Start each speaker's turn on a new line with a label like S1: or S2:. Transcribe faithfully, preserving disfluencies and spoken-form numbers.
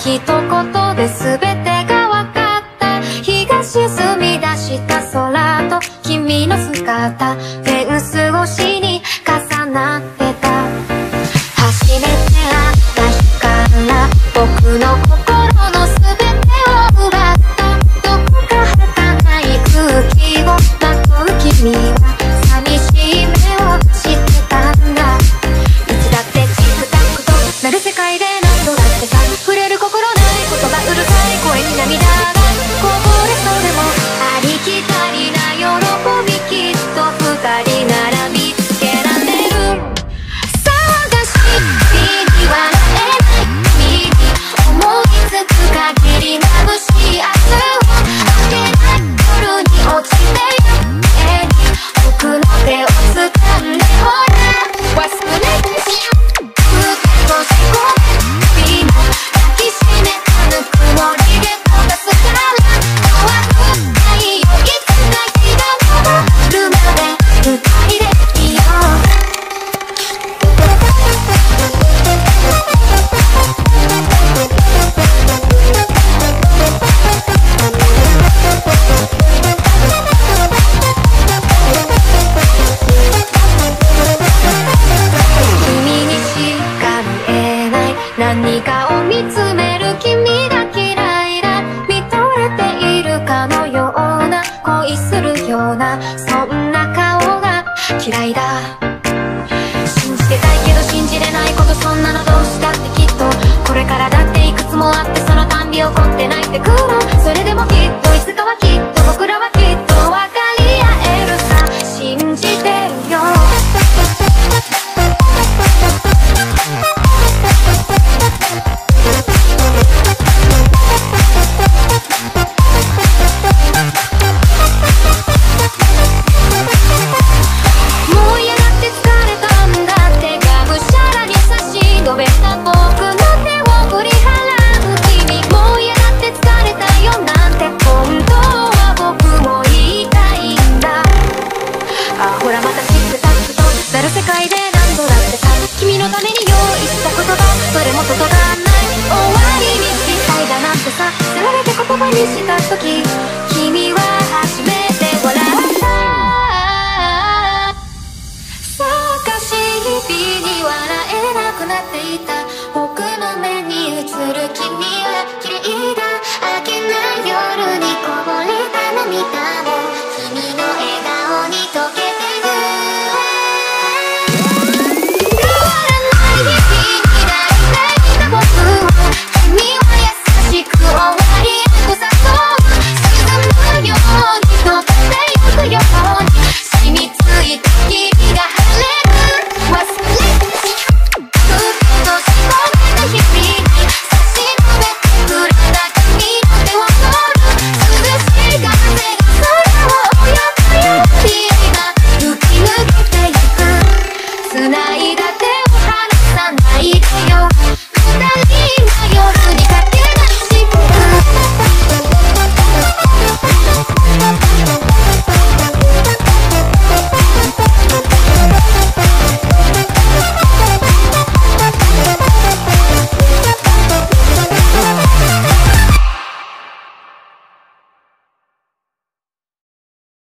S1: 一言で全てが分かった。日が沈み出した空と君の姿、フェンス越しに重なってた。初めて会った日から僕の心の全てを奪った。どこか儚い空気をまとう君は寂しい目をしてたんだ。いつだってチクタクとなる世界で何度だってさ、触れる心ない言葉うるさい声に涙がこぼれそうでも、ありきたりな喜びきっと二人なら見つけられる。探し日に笑えない君に思いつく限り眩しい明日を明けない夜に落ちてゆけに僕の手を掴んでほら忘れてしまう少しごめん君も抱きしめたぬくもりで溶かすから怖くないよいつか日が昇るまで二人でいよう。君にしか見えない何かを見つめる君が嫌いだ。見とれているかのような恋するようなそんな顔が嫌いだ。信じてたいけど信じれないこと、そんなのどうしたってきっとこれからだっていくつもあって、そのたんび起こって泣いてくる。それでもきっといつかはきっと僕らはきっと分かり合えるさ、信じてるよ。もう嫌だって疲れたんだって、がむしゃらに差し伸べた僕の手を振り払う君。もう嫌だって疲れたよなんて本当は僕も言いたいんだ。あほらまたチクタクとなる世界で何度だってさ、君のために用意した言葉それも外がない終わりにしたいだなんてさ、せられて言葉にした時君は初めて笑った。探し日々に笑えなくなっていた。